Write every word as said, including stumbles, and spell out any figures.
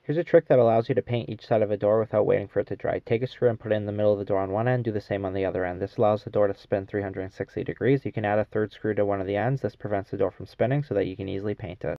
Here's a trick that allows you to paint each side of a door without waiting for it to dry. Take a screw and put it in the middle of the door on one end, do the same on the other end. This allows the door to spin three hundred sixty degrees. You can add a third screw to one of the ends. This prevents the door from spinning so that you can easily paint it.